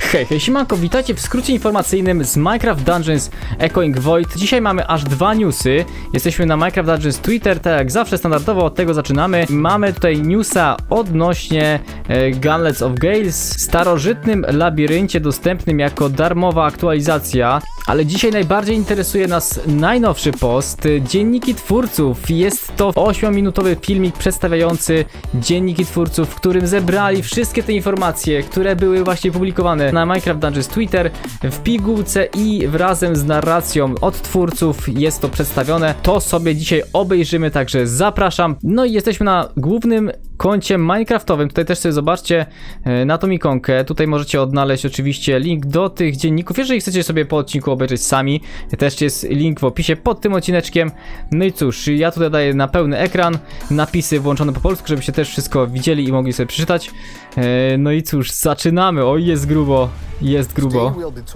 Hej, siemanko, witajcie w skrócie informacyjnym z Minecraft Dungeons Echoing Void. Dzisiaj mamy aż dwa newsy. Jesteśmy na Minecraft Dungeons Twitter, tak jak zawsze standardowo od tego zaczynamy. Mamy tutaj newsa odnośnie Gauntlets of Gales, starożytnym labiryncie dostępnym jako darmowa aktualizacja. Ale dzisiaj najbardziej interesuje nas najnowszy post, dzienniki twórców. Jest to 8-minutowy filmik przedstawiający dzienniki twórców, w którym zebrali wszystkie te informacje, które były właśnie publikowane na Minecraft Dungeons Twitter w pigułce i razem z narracją od twórców jest to przedstawione. To sobie dzisiaj obejrzymy, także zapraszam. No i jesteśmy na głównym koncie minecraftowym. Tutaj też sobie zobaczcie na tą ikonkę. Tutaj możecie odnaleźć oczywiście link do tych dzienników, jeżeli chcecie sobie po odcinku obejrzeć sami. Też jest link w opisie pod tym odcineczkiem. No i cóż, ja tutaj daję na pełny ekran, napisy włączone po polsku, żebyście też wszystko widzieli i mogli sobie przeczytać. No i cóż, zaczynamy. Oj, jest grubo. Jest grubo.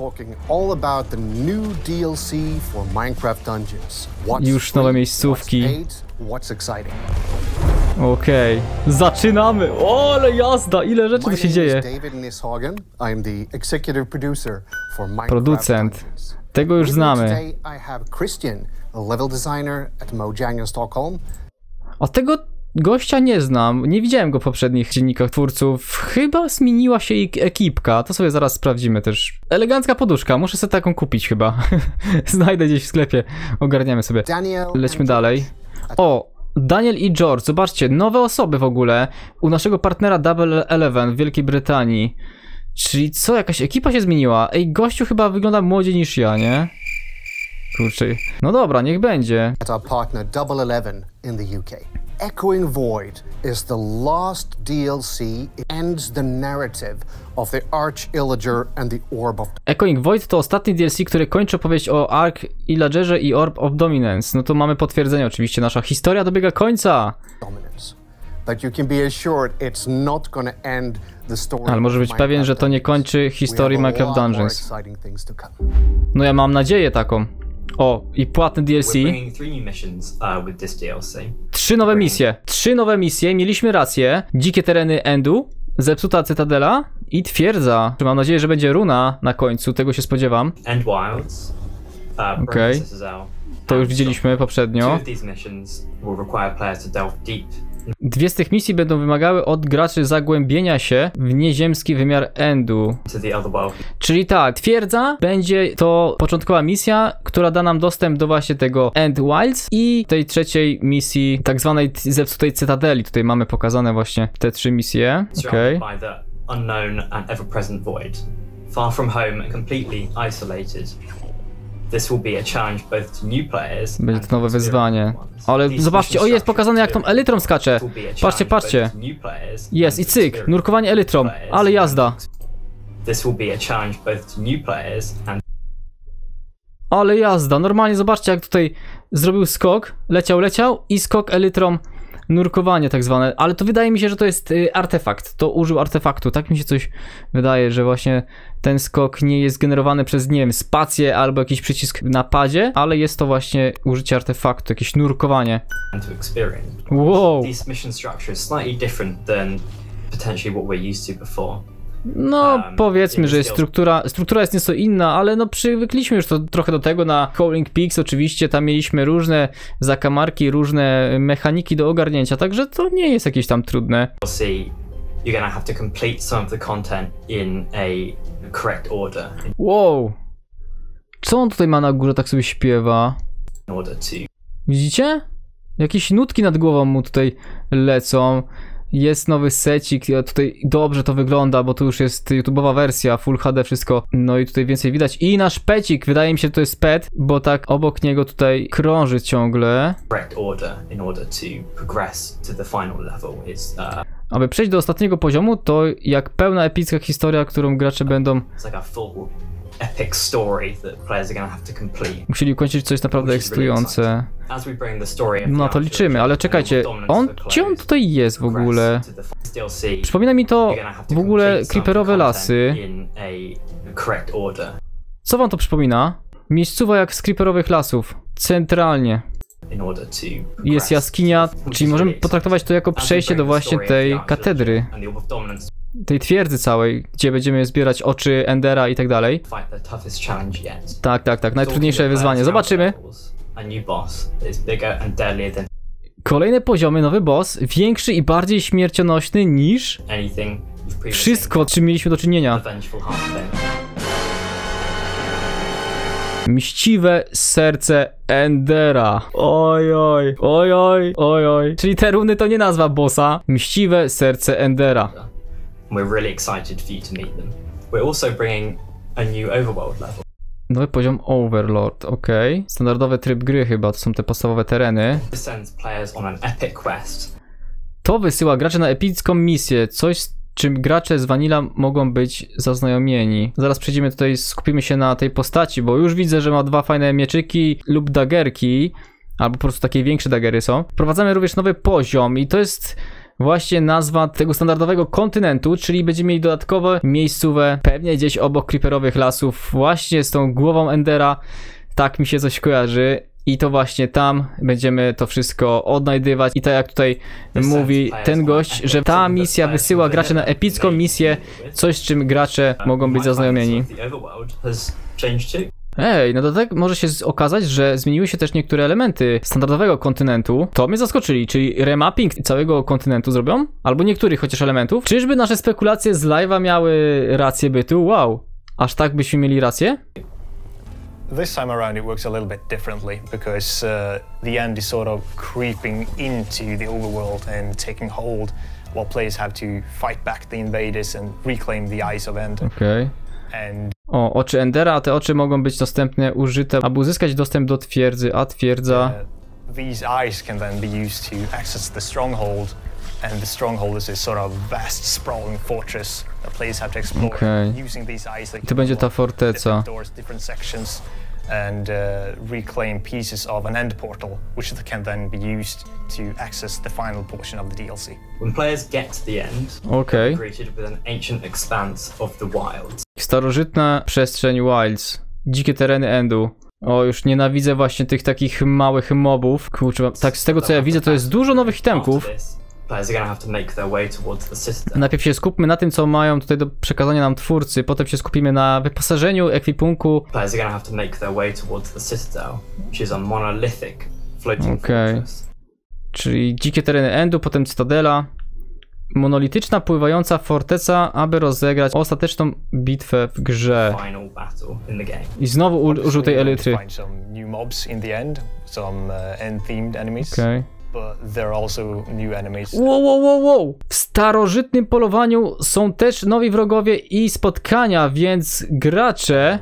Już nowe miejscówki. Okej, zaczynamy! O, ale jazda! Ile rzeczy tu się dzieje? Producent. Tego już znamy. A tego gościa nie znam. Nie widziałem go w poprzednich dziennikach twórców. Chyba zmieniła się ich ekipka. To sobie zaraz sprawdzimy też. Elegancka poduszka. Muszę sobie taką kupić chyba. Znajdę gdzieś w sklepie. Ogarniamy sobie. Lećmy dalej. O! Daniel i George, zobaczcie, nowe osoby w ogóle u naszego partnera Double Eleven w Wielkiej Brytanii. Czyli co, jakaś ekipa się zmieniła? Ej, gościu chyba wygląda młodziej niż ja, nie? Kurczę. No dobra, niech będzie. Our partner Double Eleven in the UK. Echoing Void is the last DLC. It ends the narrative of the Arch-Illager and the Orb of Echoing Void to ostatni DLC, który kończy opowieść o Arch-Illagerze i Orb of Dominance. No to mamy potwierdzenie oczywiście, nasza historia dobiega końca. But you can be assured it's not gonna end the story. Ale może być pewien, że to nie kończy historii Minecraft Dungeons. No ja mam nadzieję taką. O, i płatny DLC. Trzy nowe misje, mieliśmy rację. Dzikie tereny Endu, zepsuta cytadela i twierdza. Mam nadzieję, że będzie runa na końcu, tego się spodziewam. Okej. To już widzieliśmy poprzednio. Dwie z tych misji będą wymagały od graczy zagłębienia się w nieziemski wymiar Endu. Czyli tak, twierdza będzie to początkowa misja, która da nam dostęp do właśnie tego End Wilds i tej trzeciej misji, tak zwanej zepsutej cytadeli. Tutaj mamy pokazane właśnie te trzy misje. Okej. Będzie to nowe wyzwanie. Ale zobaczcie, o jest pokazane jak tą elytrą skacze. Patrzcie, patrzcie. Jest i cyk, nurkowanie elytrą. Ale jazda. Ale jazda, normalnie zobaczcie jak tutaj zrobił skok. Leciał i skok elytrą. Nurkowanie tak zwane, ale to wydaje mi się, że to jest artefakt. To użył artefaktu, tak mi się coś wydaje, że właśnie ten skok nie jest generowany przez, nie wiem, spację albo jakiś przycisk na padzie, ale jest to właśnie użycie artefaktu, jakieś nurkowanie. Wow. No, powiedzmy, że jest struktura jest nieco inna, ale no przywykliśmy już to trochę do tego na Howling Peaks, oczywiście tam mieliśmy różne zakamarki, różne mechaniki do ogarnięcia, także to nie jest jakieś tam trudne. Wow! Co on tutaj ma na górze, tak sobie śpiewa? Widzicie? Jakieś nutki nad głową mu tutaj lecą. Jest nowy secik, tutaj dobrze to wygląda, bo tu już jest YouTube'owa wersja, Full HD, wszystko. No i tutaj więcej widać. I nasz pecik, wydaje mi się, że to jest pet, bo tak obok niego tutaj krąży ciągle. Aby przejść do ostatniego poziomu, to jak pełna epicka historia, którą gracze będą musieli ukończyć coś naprawdę ekscytujące. No to liczymy, ale czekajcie, gdzie on tutaj jest w ogóle? Przypomina mi to w ogóle creeperowe lasy. Co wam to przypomina? Miejscowa jak z creeperowych lasów, centralnie. Jest jaskinia, czyli możemy potraktować to jako przejście do właśnie tej katedry. tej twierdzy całej, gdzie będziemy zbierać oczy Endera i tak dalej. Tak. Najtrudniejsze wyzwanie. Zobaczymy. Kolejne poziomy, nowy boss, większy i bardziej śmiercionośny niż wszystko, z czym mieliśmy do czynienia. Mściwe serce Endera. Oj. Czyli te runy to nie nazwa bossa. Mściwe serce Endera. We're really excited for you to meet them. We're also bringing a new overworld level. Nowy poziom Overlord, okej. Standardowy tryb gry chyba, to są te podstawowe tereny. This sends players on an epic quest. To wysyła graczy na epicką misję, coś z czym gracze z Vanilla mogą być zaznajomieni. Zaraz przejdziemy tutaj, skupimy się na tej postaci, bo już widzę, że ma dwa fajne mieczyki lub dagerki, albo po prostu takie większe dagery są. Wprowadzamy również nowy poziom i to jest właśnie nazwa tego standardowego kontynentu, czyli będziemy mieli dodatkowe miejscówę, pewnie gdzieś obok creeperowych lasów, właśnie z tą głową Endera. Tak mi się coś kojarzy. I to właśnie tam będziemy to wszystko odnajdywać. I tak jak tutaj mówi ten gość, że ta misja wysyła graczy na epicką misję, coś z czym gracze mogą być zaznajomieni. Ej, no to tak może się okazać, że zmieniły się też niektóre elementy standardowego kontynentu. To mnie zaskoczyli, czyli remapping całego kontynentu zrobią? Albo niektórych chociaż elementów? Czyżby nasze spekulacje z live'a miały rację bytu? Wow, aż tak byśmy mieli rację? This time around it works a little bit differently because the end is sort of creeping into the overworld and taking hold while players have to fight back the invaders and reclaim the eyes of Ender. Okej. O, oczy Endera, a te oczy mogą być dostępne, użyte, aby uzyskać dostęp do twierdzy, a twierdza... These eyes can then be used to access the stronghold, and the stronghold is a sort of vast, sprawling fortress that players have to explore. Using these eyes, I to będzie ta forteca. Different sections, and reclaim pieces of an end portal, which can then be used to access the final portion of the DLC. When players get to the end, they're greeted with an ancient expanse of the wilds. Starożytna przestrzeń Wilds. Dzikie tereny Endu. O, już nienawidzę właśnie tych takich małych mobów. Kurczę, tak z tego co ja widzę, to jest dużo nowych itemków. Najpierw się skupmy na tym, co mają tutaj do przekazania nam twórcy, potem się skupimy na wyposażeniu, ekwipunku. Okej. Czyli dzikie tereny Endu, potem Cytadela. Monolityczna, pływająca forteca, aby rozegrać ostateczną bitwę w grze. I znowu użył tej elitry. Okej. Wow. W starożytnym polowaniu są też nowi wrogowie i spotkania, więc gracze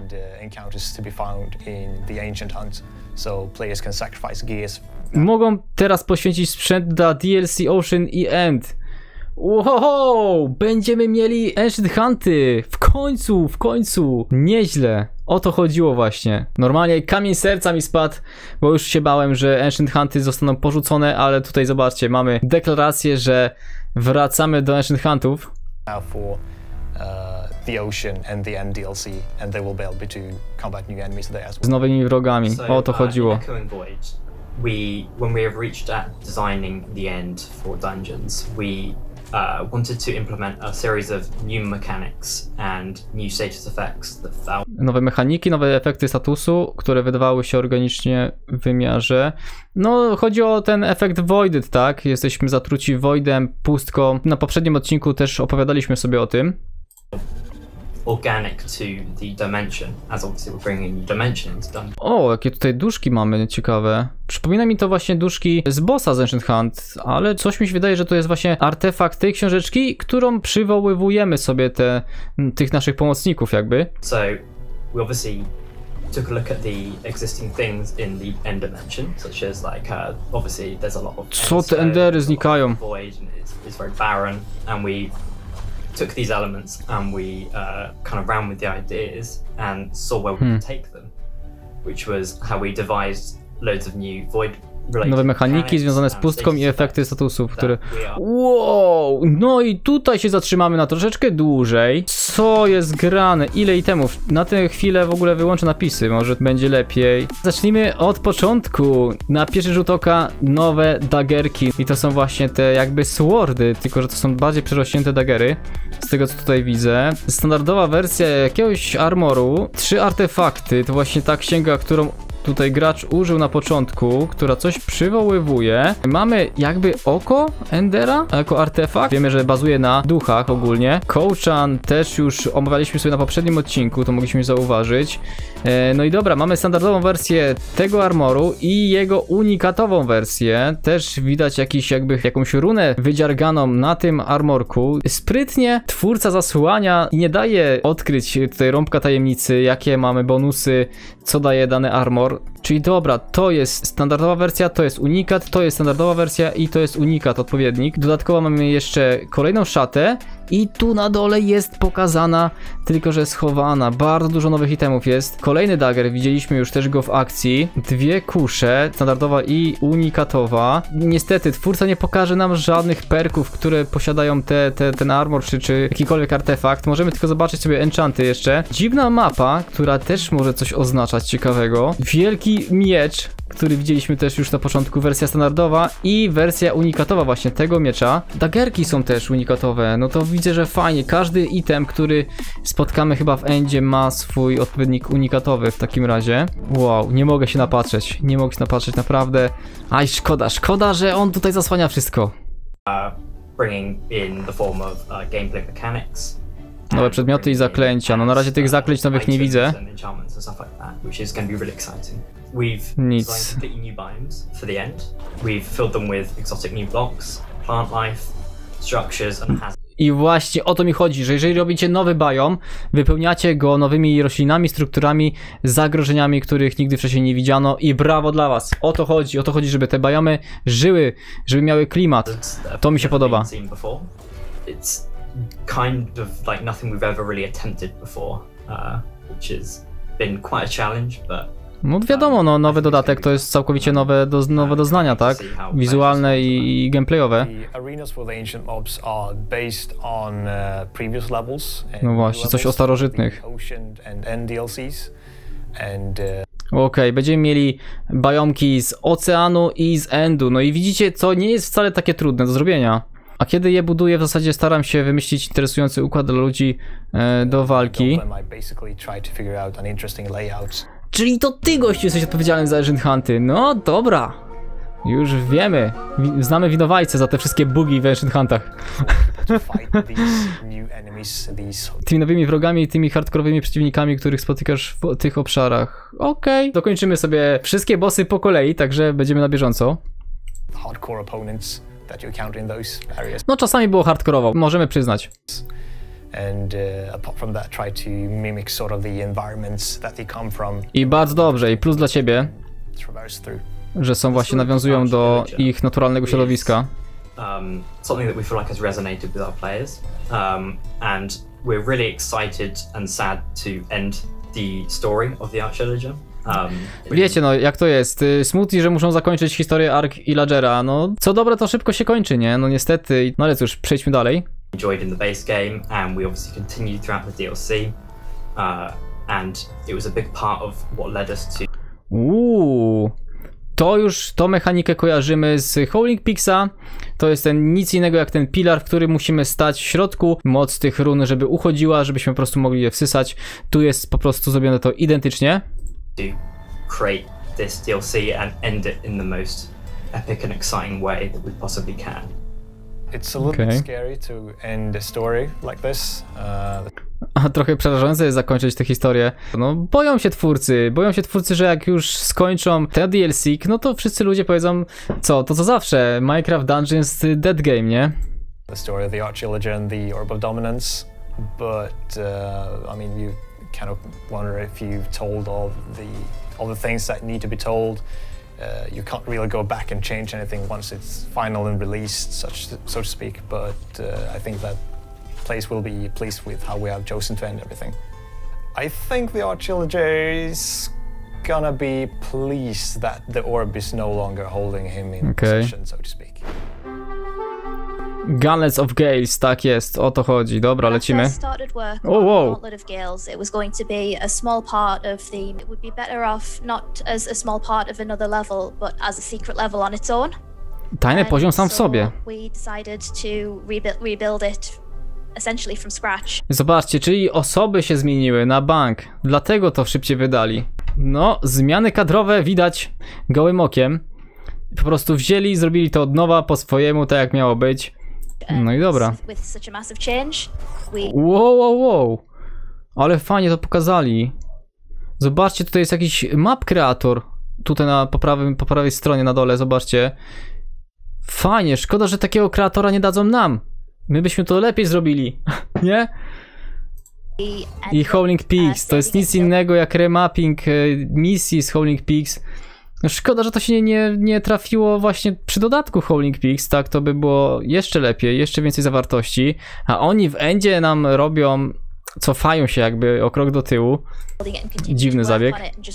mogą teraz poświęcić sprzęt dla DLC Ocean i End. Wow, będziemy mieli Ancient Hunty, w końcu, nieźle, o to chodziło właśnie. Normalnie kamień serca mi spadł, bo już się bałem, że Ancient Hunty zostaną porzucone, ale tutaj zobaczcie, mamy deklarację, że wracamy do Ancient Huntów. Z nowymi wrogami, o to chodziło. When we have reached at designing the end for dungeons, we wanted to implement a series of new mechanics and new status effects that felt... Nowe mechaniki, nowe efekty statusu, które wydawały się organicznie w wymiarze. No, chodzi o ten efekt Voided, tak? Jesteśmy zatruci Voidem, pustką. Na poprzednim odcinku też opowiadaliśmy sobie o tym. Organic to the dimension, as obviously we're bringing a new dimension into dungeon. O, jakie tutaj duszki mamy ciekawe. Przypomina mi to właśnie duszki z bossa z Ancient Hunt, ale coś mi się wydaje, że to jest właśnie artefakt tej książeczki, którą przywoływujemy sobie tych naszych pomocników jakby. So we obviously took a look at the existing things in the end dimension, such as like obviously there's a lot of co te endery znikają. Void and it's very barren, and we took these elements and we kind of ran with the ideas and saw where we could take them, which was how we devised loads of new void Nowe mechaniki związane z pustką i efekty statusów, które... Wow! No i tutaj się zatrzymamy na troszeczkę dłużej. Co jest grane? Ile itemów? Na tę chwilę w ogóle wyłączę napisy, może będzie lepiej. Zacznijmy od początku. Na pierwszy rzut oka nowe dagerki. I to są właśnie te jakby swordy, tylko że to są bardziej przerośnięte dagery. Z tego co tutaj widzę. Standardowa wersja jakiegoś armoru. 3 artefakty, to właśnie ta księga, którą tutaj gracz użył na początku, która coś przywoływuje. Mamy jakby oko Endera jako artefakt. Wiemy, że bazuje na duchach ogólnie. Kołczan też już omawialiśmy sobie na poprzednim odcinku, to mogliśmy zauważyć. No i dobra, mamy standardową wersję tego armoru i jego unikatową wersję. Też widać jakąś runę wydziarganą na tym armorku. Sprytnie twórca zasłania i nie daje odkryć tutaj rąbka tajemnicy, jakie mamy bonusy, co daje dany armor. Czyli dobra, to jest standardowa wersja, to jest unikat, to jest standardowa wersja i to jest unikat, odpowiednik. Dodatkowo mamy jeszcze kolejną szatę i tu na dole jest pokazana, tylko że schowana. Bardzo dużo nowych itemów jest. Kolejny dagger, widzieliśmy już też go w akcji. 2 kusze, standardowa i unikatowa. Niestety twórca nie pokaże nam żadnych perków, które posiadają ten armor czy jakikolwiek artefakt. Możemy tylko zobaczyć sobie enchanty jeszcze. Dziwna mapa, która też może coś oznaczać ciekawego. Wielki miecz, który widzieliśmy też już na początku, wersja standardowa i wersja unikatowa właśnie tego miecza. Dagerki są też unikatowe, no to widzę, że fajnie. Każdy item, który spotkamy chyba w endzie, ma swój odpowiednik unikatowy w takim razie. Wow, nie mogę się napatrzeć, naprawdę. Aj, szkoda, że on tutaj zasłania wszystko. Bringing in the form of gameplay mechanics. Nowe przedmioty i zaklęcia. No na razie tych zaklęć nowych nie widzę. Nic. Designed completely new biomes for the end. We've filled them with exotic new blocks, plant life, structures and hazards. I właśnie o to mi chodzi, że jeżeli robicie nowy biom, wypełniacie go nowymi roślinami, strukturami, zagrożeniami, których nigdy wcześniej nie widziano i brawo dla was. O to chodzi, żeby te biomy żyły, żeby miały klimat. To mi się podoba. It's kind of like nothing we've ever really attempted before, which has been quite a challenge, but no wiadomo, no nowy dodatek to jest całkowicie nowe doznania, tak? Wizualne i gameplayowe. No właśnie, coś o starożytnych. Okej, będziemy mieli biomki z oceanu i z endu. No i widzicie, co nie jest wcale takie trudne do zrobienia. A kiedy je buduję, w zasadzie staram się wymyślić interesujący układ dla ludzi do walki. Czyli to ty, gościu, jesteś odpowiedzialny za Ancient Hunty. No dobra. Już wiemy. Znamy winowajcę za te wszystkie bugi w Ancient Huntach. Tymi nowymi wrogami i tymi hardkorowymi przeciwnikami, których spotykasz w tych obszarach. Okej. Dokończymy sobie wszystkie bossy po kolei, także będziemy na bieżąco. No czasami było hardkorowo, możemy przyznać. I bardzo dobrze, i plus dla ciebie, że są właśnie, nawiązują do ich naturalnego środowiska. Something that we feel like has resonated with our players, and we're really excited and sad to end the story of the Arch-Illager. Wiecie, no jak to jest, smutni, że muszą zakończyć historię Arch-Illagera, no co dobre to szybko się kończy, nie? No niestety, no ale cóż, przejdźmy dalej. Enjoyed in the base game, and we obviously continued throughout the DLC, and it was a big part of what led us to... tą mechanikę kojarzymy z Howling Peaksa. To jest nic innego jak ten pilar, w którym musimy stać w środku. Moc tych run, żeby uchodziła, żebyśmy po prostu mogli je wsysać. Tu jest po prostu zrobione to identycznie. To create this DLC and end it in the most epic and exciting way that we possibly can. It's a little bit scary to end a story like this. A trochę przerażające jest zakończyć tę historię. No boją się twórcy, że jak już skończą te DLC, no to wszyscy ludzie powiedzą, co zawsze, Minecraft Dungeons dead game, nie? The story of the Arch-Illager and the Orb of Dominance, but I mean, you kind of wonder if you've told all the things that need to be told. You can't really go back and change anything once it's final and released, so to speak, but I think that players will be pleased with how we have chosen to end everything. I think the Arch-Illager is gonna be pleased that the orb is no longer holding him in possession, so to speak. Gauntlets of Gales, tak jest, o to chodzi. Dobra, lecimy. Oh, wow. Gauntlet of Gales, it was going to be a small part of the... It would be better off not as a small part of another level, but as a secret level on its own. Tajny poziom sam w sobie. We decided to rebuild it essentially from scratch. Zobaczcie, czyli osoby się zmieniły na bank, dlatego to szybciej wydali. No, zmiany kadrowe widać gołym okiem. Po prostu wzięli i zrobili to od nowa po swojemu, tak jak miało być. No i dobra. Wow. Ale fajnie to pokazali. Zobaczcie, tutaj jest jakiś map creator. Tutaj po prawej stronie na dole, zobaczcie. Fajnie, szkoda, że takiego kreatora nie dadzą nam. My byśmy to lepiej zrobili, nie? I Howling Peaks, to jest nic innego jak remapping misji z Howling Peaks. No szkoda, że to się nie trafiło właśnie przy dodatku Howling Peaks, tak? To by było jeszcze lepiej, jeszcze więcej zawartości. A oni w endzie nam robią, cofają się jakby o krok do tyłu. Dziwny zabieg.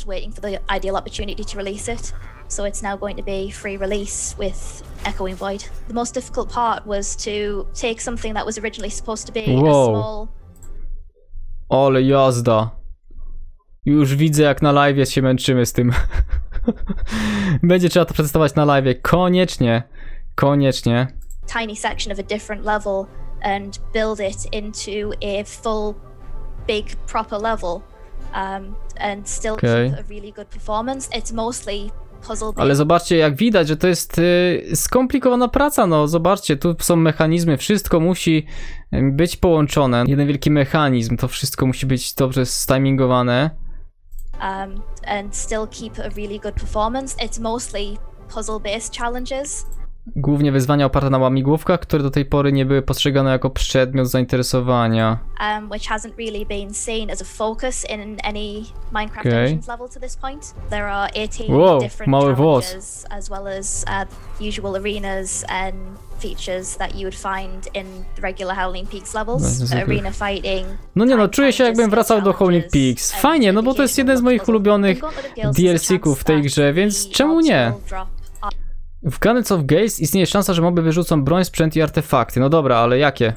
So it's now going to be free release with Echoing Void. The most difficult part was to take something that was originally supposed to be a small... Ale jazda. Już widzę, jak na live się męczymy z tym. Będzie trzeba to przetestować na live. Koniecznie. Tiny section of a different level and build it into a full, big, proper level. And still keep a really good performance. It's mostly puzzle based. Ale zobaczcie, jak widać, że to jest skomplikowana praca. No zobaczcie, tu są mechanizmy, wszystko musi być połączone. Jeden wielki mechanizm, to wszystko musi być dobrze stimingowane. And still keep a really good performance. It's mostly puzzle-based challenges. Głównie wyzwania oparte na łamigłówkach, które do tej pory nie były postrzegane jako przedmiot zainteresowania. Which hasn't really been seen as a focus in any Minecraft Dungeons level to this point. There are 18 different challenges, as well as usual arenas and features that you would find in the regular Howling Peaks levels. Arena fighting. No nie no, czuję się jakbym wracał do Howling Peaks. Fajnie, no bo to jest jeden z moich ulubionych DLC-ków w tej grze, więc czemu nie? W Gauntlets of Gales istnieje szansa, że moby wyrzucą broń, sprzęt i artefakty. No dobra, ale jakie?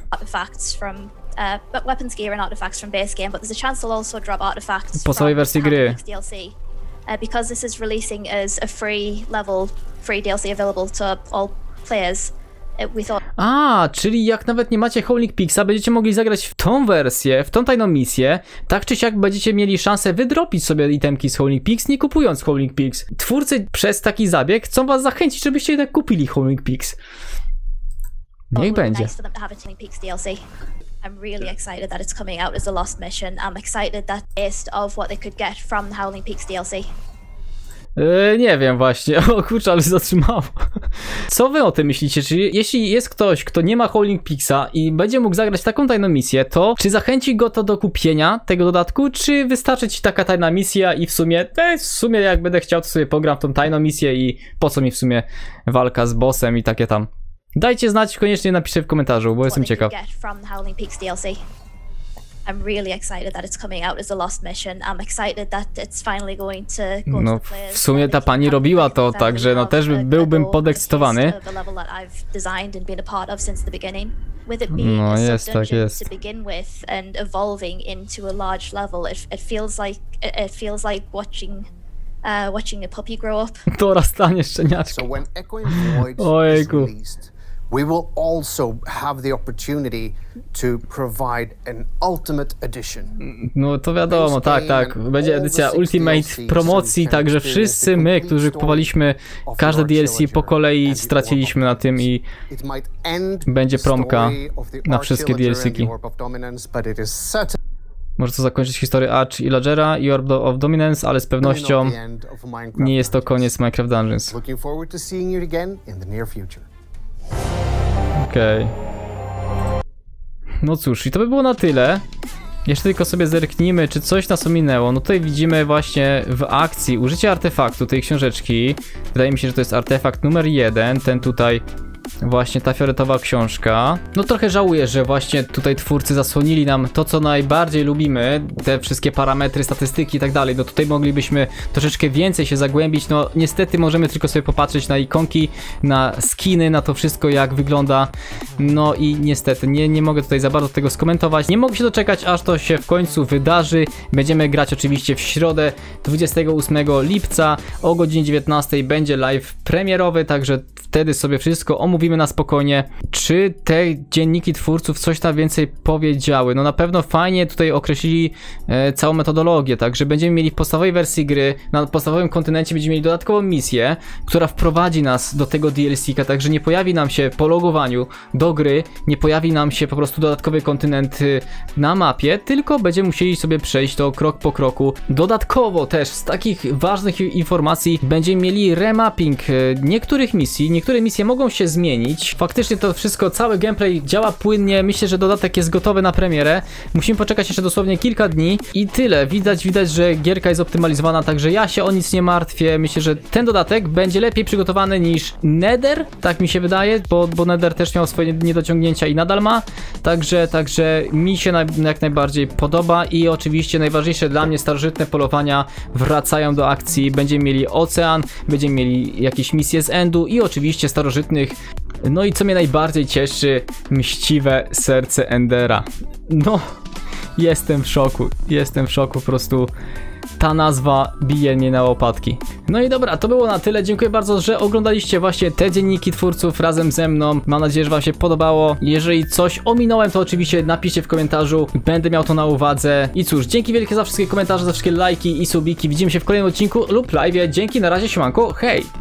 Po całej wersji gry. Because this is releasing as a free DLC available to all players. Czyli jak nawet nie macie Howling Peaksa, będziecie mogli zagrać w tą wersję, w tą tajną misję, tak czy siak będziecie mieli szansę wydropić sobie itemki z Howling Peaks, nie kupując Howling Peaks. Twórcy przez taki zabieg chcą was zachęcić, żebyście jednak kupili Howling Peaks. Niech będzie. I'm really excited that it's coming out as a lost mission. I'm excited that based of what they could get from the Howling Peaks DLC. Nie wiem właśnie, o kurczę, ale się zatrzymało. Co wy o tym myślicie? Czy jeśli jest ktoś, kto nie ma Howling Peaksa i będzie mógł zagrać taką tajną misję, to czy zachęci go to do kupienia tego dodatku, czy wystarczy ci taka tajna misja i w sumie jak będę chciał, to sobie pogram w tą tajną misję i po co mi w sumie walka z bossem i takie tam. Dajcie znać, koniecznie napiszcie w komentarzu, bo jestem ciekaw. I'm really excited that it's coming out as a lost mission. I'm excited that it's finally going to go no, to the players. W sumie ta pani robiła to, także no też byłbym podekscytowany. No jest, tak jest. To begin with and evolving into a large level, it feels like watching a puppy grow up. Dorastanie szczeniaczka. So when Echoing Void is released, we will also have the opportunity to provide an Ultimate Edition. No to wiadomo, tak. Będzie edycja Ultimate w promocji, także wszyscy my, którzy kupowaliśmy każde DLC po kolei, straciliśmy na tym i będzie promka na wszystkie DLC-ki. Może to zakończyć historię Arch Illagera i Orb of Dominance, ale z pewnością nie jest to koniec Minecraft Dungeons. Okej. No cóż, i to by było na tyle. Jeszcze tylko sobie zerknijmy, czy coś nas ominęło. No tutaj widzimy właśnie w akcji użycie artefaktu tej książeczki. Wydaje mi się, że to jest artefakt numer 1, ten tutaj Właśnie ta fioletowa książka. No trochę żałuję, że właśnie tutaj twórcy zasłonili nam to, co najbardziej lubimy, te wszystkie parametry, statystyki i tak dalej. No tutaj moglibyśmy troszeczkę więcej się zagłębić, no niestety możemy tylko sobie popatrzeć na ikonki, na skiny, na to wszystko jak wygląda. No i niestety nie mogę tutaj za bardzo tego skomentować. Nie mogę się doczekać, aż to się w końcu wydarzy. Będziemy grać oczywiście w środę 28 lipca o godzinie 19 będzie live premierowy, także wtedy sobie wszystko omówimy na spokojnie. Czy te dzienniki twórców coś tam więcej powiedziały? No na pewno fajnie tutaj określili całą metodologię, także będziemy mieli w podstawowej wersji gry, na podstawowym kontynencie będziemy mieli dodatkową misję, która wprowadzi nas do tego DLC-ka, także nie pojawi nam się po logowaniu do gry, nie pojawi nam się po prostu dodatkowy kontynent na mapie, tylko będziemy musieli sobie przejść to krok po kroku. Dodatkowo też z takich ważnych informacji będziemy mieli remapping niektórych misji. Niektóre misje mogą się zmienić. Faktycznie to wszystko, cały gameplay działa płynnie. Myślę, że dodatek jest gotowy na premierę. Musimy poczekać jeszcze dosłownie kilka dni i tyle. Widać, że gierka jest optymalizowana, także ja się o nic nie martwię. Myślę, że ten dodatek będzie lepiej przygotowany niż Nether, tak mi się wydaje, bo Nether też miał swoje niedociągnięcia i nadal ma. Także mi się jak najbardziej podoba i oczywiście najważniejsze dla mnie starożytne polowania wracają do akcji. Będziemy mieli ocean, będziemy mieli jakieś misje z Endu i oczywiście starożytnych. No i co mnie najbardziej cieszy, mściwe serce Endera. No, jestem w szoku, po prostu ta nazwa bije mnie na łopatki. No i dobra, to było na tyle. Dziękuję bardzo, że oglądaliście właśnie te dzienniki twórców razem ze mną. Mam nadzieję, że wam się podobało. Jeżeli coś ominąłem, to oczywiście napiszcie w komentarzu. Będę miał to na uwadze. I cóż, dzięki wielkie za wszystkie komentarze, za wszystkie lajki i subiki. Widzimy się w kolejnym odcinku lub live'ie. Dzięki, na razie, siemanko, hej!